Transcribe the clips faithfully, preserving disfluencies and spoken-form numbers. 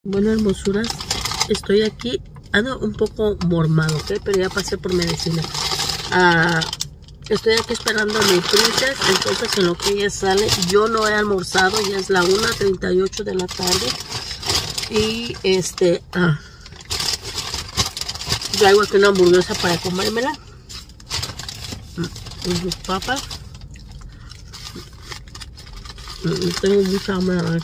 Bueno, hermosuras, estoy aquí, ando un poco mormado, ¿ok? Pero ya pasé por medicina. Ah, estoy aquí esperando a mi princesa, entonces en lo que ella sale, yo no he almorzado, ya es la una treinta y ocho de la tarde. Y este, ah, traigo aquí una hamburguesa para comérmela. Y sus papas. Tengo mucha hambre ahora.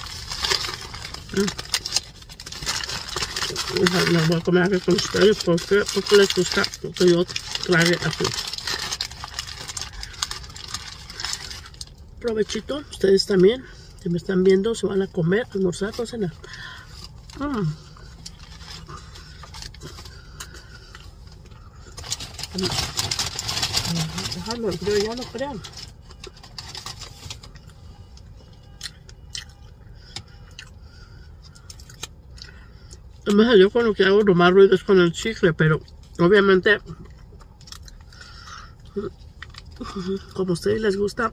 La voy a comer aquí con ustedes porque, porque les gusta que yo trague aquí. Provechito, ustedes también, si me están viendo, se van a comer, almorzar o cenar. Mm. Dejarlo el frío, ya no crean. Además, yo con lo que hago lo más ruido es con el chicle, pero obviamente, como a ustedes les gusta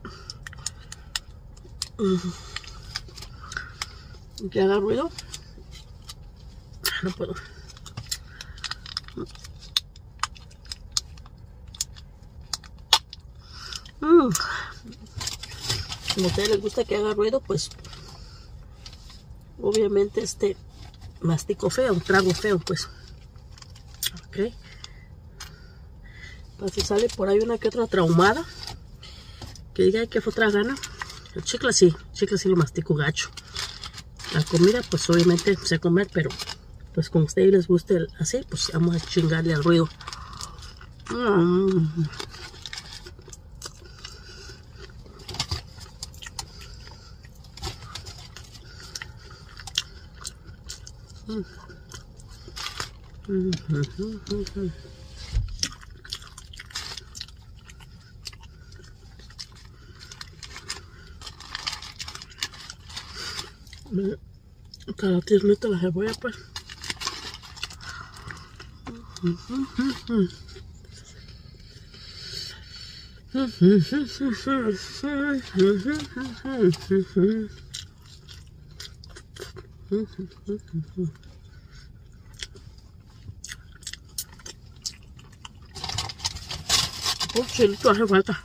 que haga ruido, no puedo. Mm. Como a ustedes les gusta que haga ruido, pues obviamente este mastico feo, trago feo, pues. Ok. Pues si sale por ahí una que otra traumada, que diga que fue otra gana. El chicle sí, el chicle sí lo mastico gacho. La comida, pues obviamente sé comer, pero pues como a ustedes les guste así, pues vamos a chingarle al ruido. Mm. Mm. Mm -hmm, mm -hmm. Cada tiernita la cebolla, pues. Mm -hmm. Un chilito hace falta.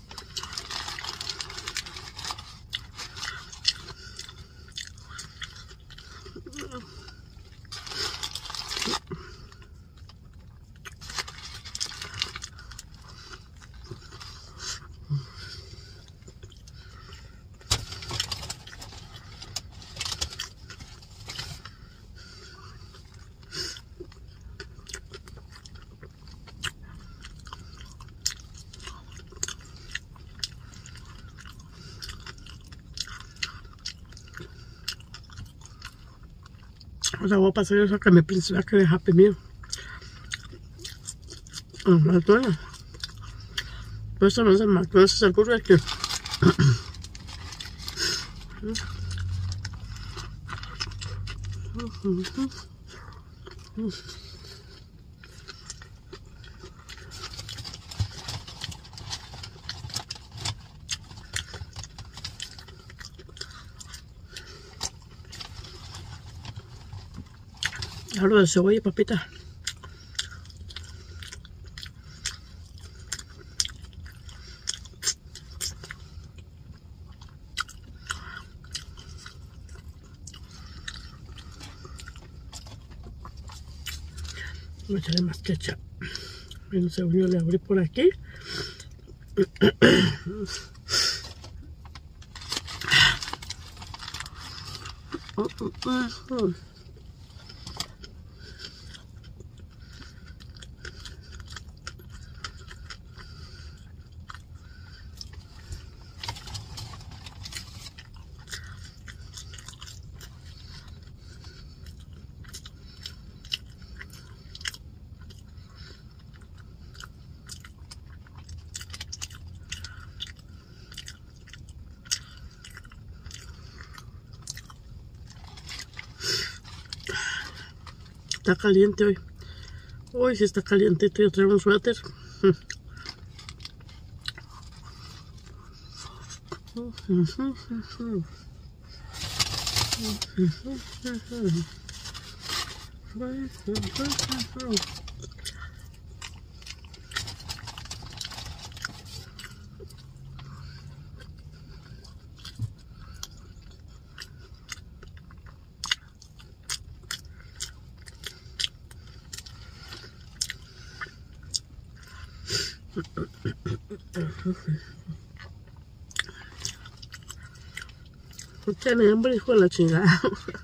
O sea, voy a pasar eso que mi princesa que de Happy Meal. Oh, McDonald's. Pero esto no es el McDonald's, es el Burger King. Hablo de cebolla y papita. Voy a echarle más ketchup. Bueno, según yo le abrí por aquí. Está caliente hoy. Hoy sí está caliente. Yo traigo un suéter. Tiene hambre, hijo de la chingada.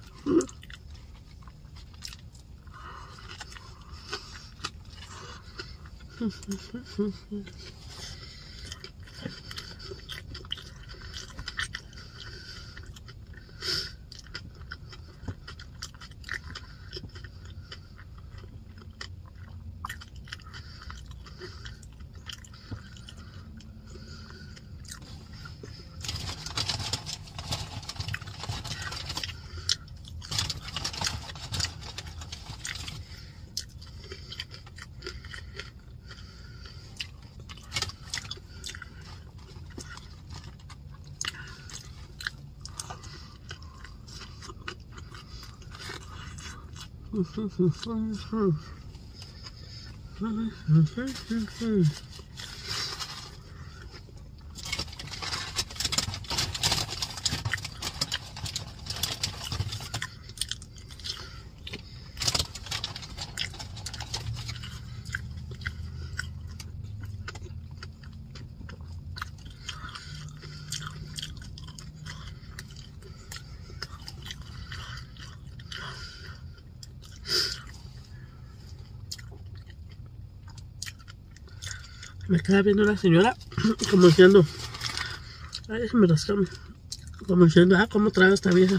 Me queda viendo la señora como diciendo, ay, se me rascó, como diciendo, ah, cómo traga esta vieja.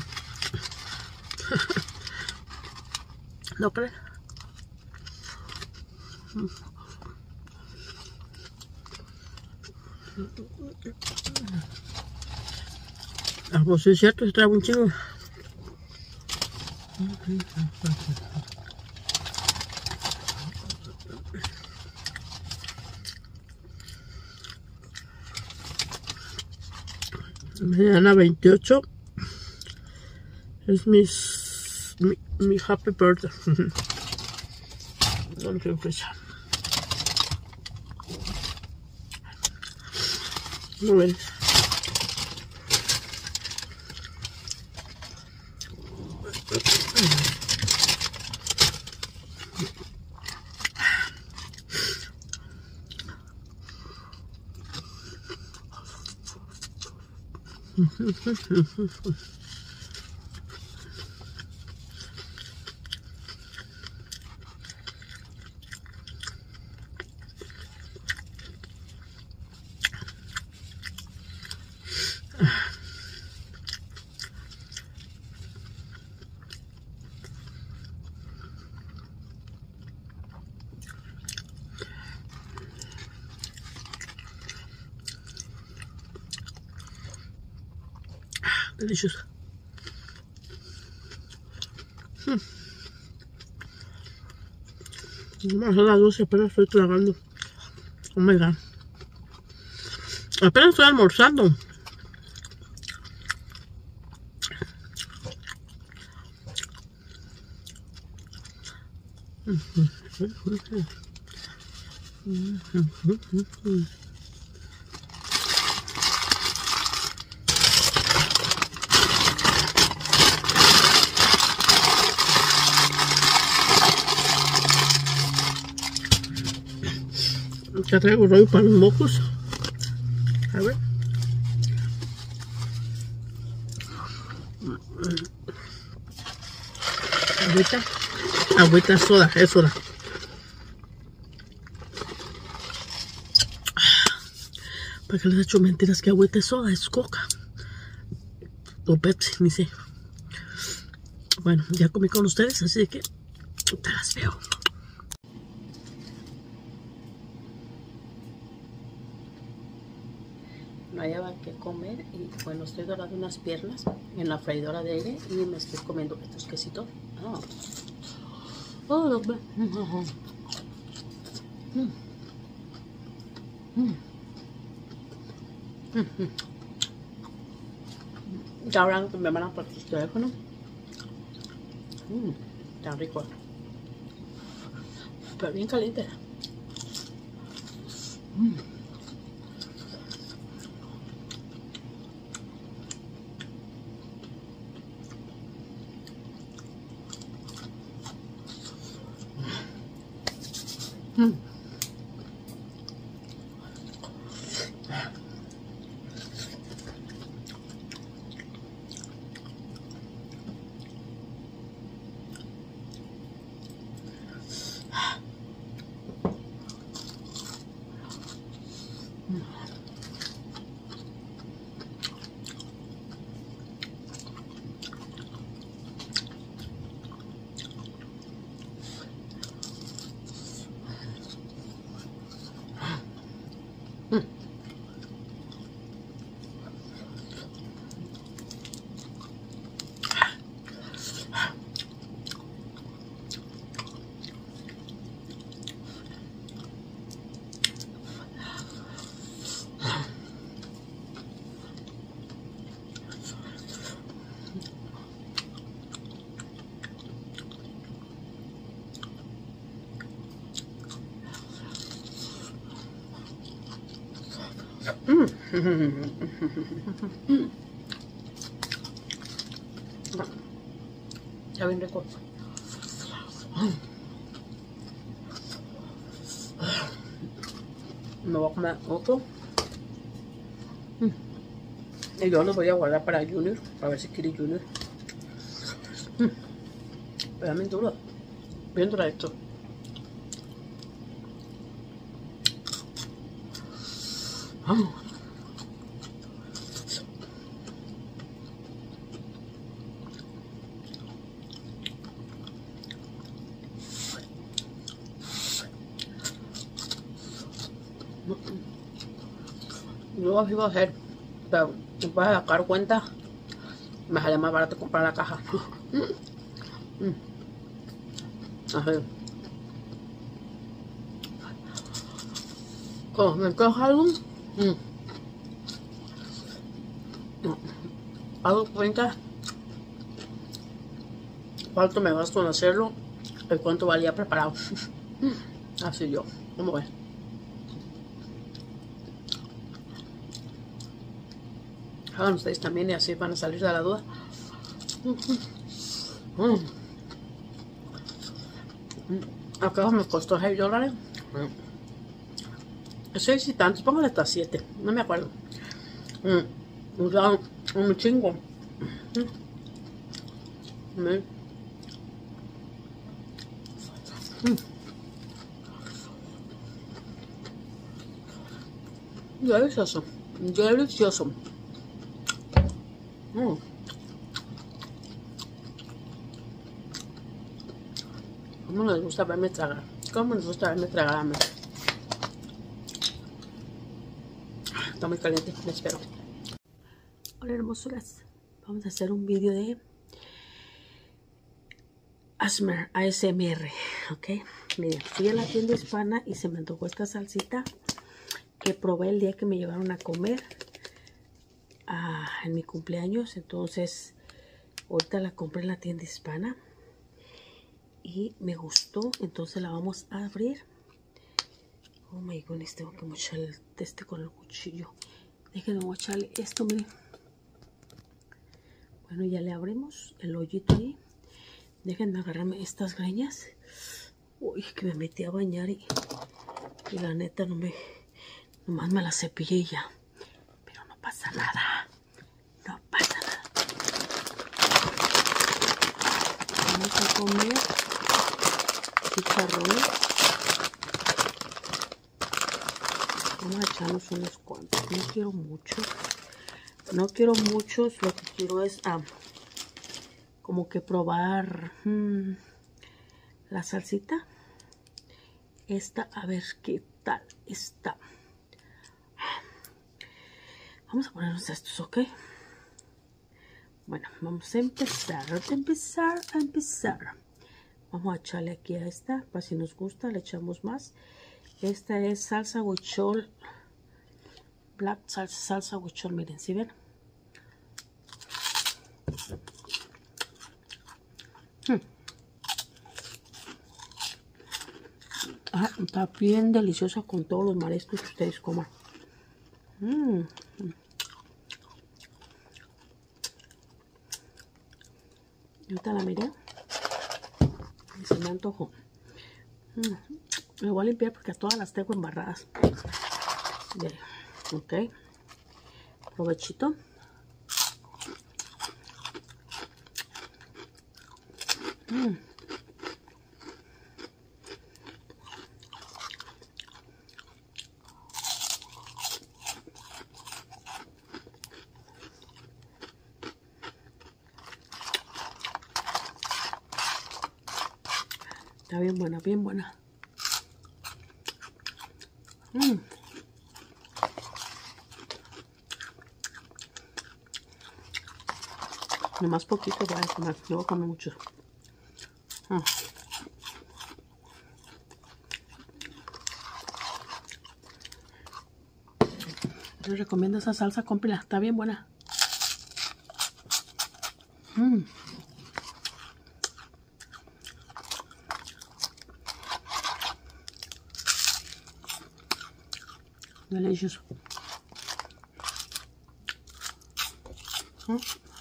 ¿No crees? Ah, pues sí es cierto, se traga un chingo. Mañana veintiocho es mis, mi, mi happy birthday. No sé fecha. Muy bien. Delicious. Hmm. Vamos a las doce, apenas estoy tragando. Oh my god. Apenas estoy almorzando. Ya traigo rollo para los mocos. A ver. Agüita. Agüita soda, es soda. ¿Para qué les he hecho mentiras que agüita es soda? Es coca. O Pepsi, ni sé. Bueno, ya comí con ustedes, así que te las veo. No hallaba qué comer y bueno, estoy dorando unas piernas en la freidora de aire y me estoy comiendo estos quesitos. Oh, oh, los ve. Mm. Mm. Mm. Ya hablan con mi hermana por su teléfono. Mm. Tan rico. Pero bien caliente. Mm. Mm. Mm. Ya bien rico. Me voy a comer otro. Y yo lo voy a guardar para Junior, para ver si quiere Junior. Pero bien duro. Bien duro esto. Luego así va a ser, pero después de sacar cuenta me sale más barato comprar la caja. Así. Como me coja algo, mm. hago cuenta cuánto me gasto en hacerlo y cuánto valía preparado. Así yo, ¿cómo ves? Hagan ustedes también y así van a salir de la duda. Mm. Acá me costó seis dólares. seis y tantos, póngale hasta siete, no me acuerdo. Mm. O sea, un chingo. Mm. Mm. Delicioso, delicioso. Mm. ¿Cómo les gusta verme tragar? ¿Cómo les gusta verme tragar? Está muy caliente, me espero. Hola hermosuras, vamos a hacer un vídeo de A S M R, ok. Miren, fui a la tienda hispana y se me antojó esta salsita que probé el día que me llevaron a comer uh, en mi cumpleaños. Entonces ahorita la compré en la tienda hispana y me gustó, entonces la vamos a abrir. Oh my goodness, tengo que mochar el este con el cuchillo. Déjenme mocharle esto, miren. Bueno, ya le abrimos el hoyito ahí. Déjenme agarrarme estas greñas. Uy, que me metí a bañar y, y la neta no me... Nomás me la cepillé y ya. Pero no pasa nada. No pasa nada. Vamos a comer chicharrones. Vamos a echarnos unos cuantos. No quiero mucho. No quiero muchos. Lo que quiero es... Ah, como que probar hmm, la salsita esta, a ver qué tal está. Vamos a ponernos estos, ok. Bueno, vamos a empezar a empezar a empezar vamos a echarle aquí a esta, para si nos gusta le echamos más. Esta es salsa huichol, black salsa, salsa huichol, miren, si ven. Hmm. Ah, está bien deliciosa con todos los mariscos que ustedes coman. Mm. Ahorita la miré y se me antojó. Mm. Me voy a limpiar porque a todas las tengo embarradas. Bien. Ok. Provechito. Mm. Está bien buena, bien buena. Mm. Nomás poquito voy a comer, no voy a comer mucho. Mm. Les recomiendo esa salsa, cómprela, está bien buena. Mm. Delicioso. Mm.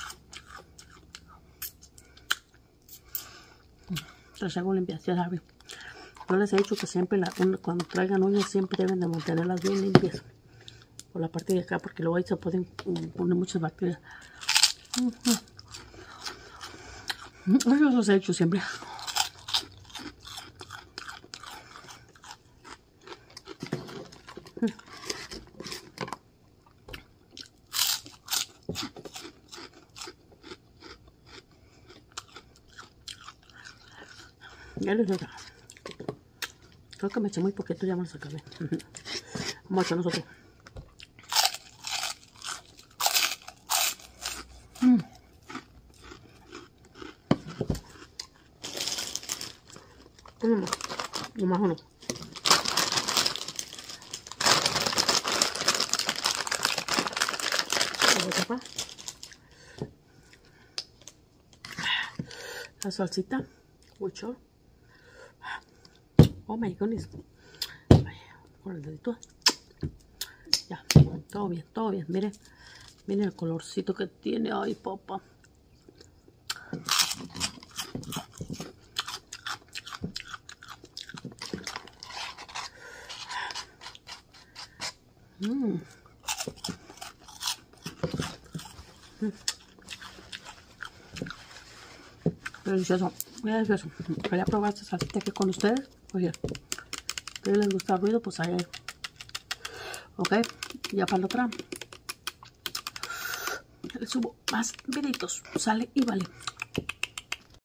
Les hago limpias, ya saben. Yo les he dicho que siempre la, cuando traigan uñas siempre deben de mantenerlas bien limpias. Por la parte de acá, porque luego ahí se pueden poner muchas bacterias. Eso los he hecho siempre. Ya les dejo. Creo que me eché muy poquito, ya me los acabé. Vamos a echar nosotros. Mm. Uno más. Uno más uno. Lo voy a tapar. La salsita. Mucho. Oh my goodness. Con el dedito. Ya. Todo bien, todo bien. Miren. Miren el colorcito que tiene. Ay, papá. Mmm. Delicioso, muy delicioso. Quería probar esta salsita aquí con ustedes. Oye, si les gusta el ruido, pues ahí. Ok, ya para la otra. Le subo más videitos. Sale y vale.